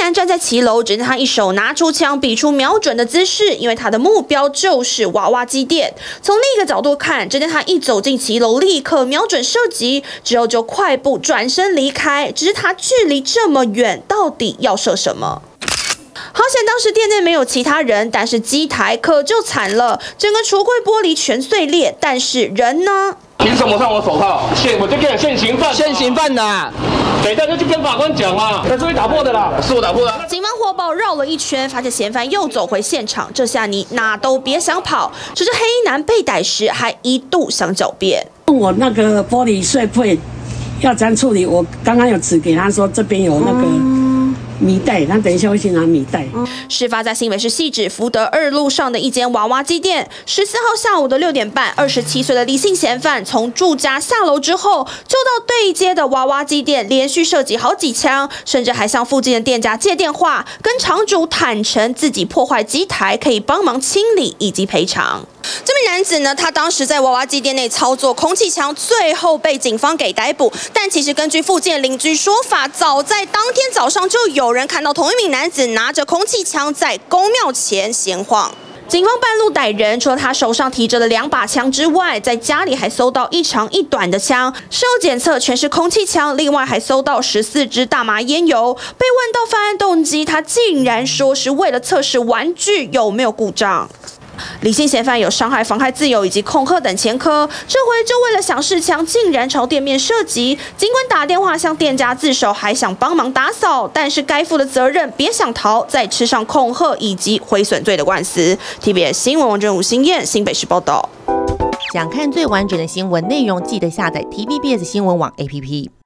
男站在骑楼，只见他一手拿出枪，比出瞄准的姿势，因为他的目标就是娃娃机店。从另一个角度看，只见他一走进骑楼，立刻瞄准射击，之后就快步转身离开。只是他距离这么远，到底要射什么？好险当时店内没有其他人，但是机台可就惨了，整个橱柜玻璃全碎裂，但是人呢？ 凭什么上我手铐？我就给你现行犯， 现行犯的、啊。 等一下就去跟法官讲嘛，那是会打破的啦，是我打破的。 警方获报绕了一圈，发现嫌犯又走回现场，这下你哪都别想跑。只是黑衣男被逮时还一度想狡辩， 我那个玻璃碎片要怎样处理？我刚刚有指给他说这边有那个米袋，他等一下会去拿米袋。 事发在新北市汐止福德2路上的一间娃娃机店。14号下午的6点半，27岁的李姓嫌犯从住家下楼之后，就到对街的娃娃机店连续射击好几枪，甚至还向附近的店家借电话，跟厂主坦诚自己破坏机台，可以帮忙清理以及赔偿。这名男子呢，他当时在娃娃机店内操作空气枪，最后被警方给逮捕。但其实根据附近的邻居说法，早在当天早上就有人看到同一名男子拿着空气枪在公庙前闲晃。警方半路逮人，除了他手上提着的2把枪之外，在家里还搜到1长1短的枪，事后检测全是空气枪，另外还搜到14支大麻烟油。被问到犯案动机，他竟然说是为了测试玩具有没有故障。李姓嫌犯有伤害、妨害自由以及恐吓等前科，这回就为了想试枪，竟然朝店面射击。尽管打电话向店家自首，还想帮忙打扫，但是该负的责任别想逃，再吃上恐吓以及毁损罪的官司。TBS 新闻王真吴欣燕新北市报道。 想看最完整的新闻内容，记得下载 TVBS 新闻网 APP。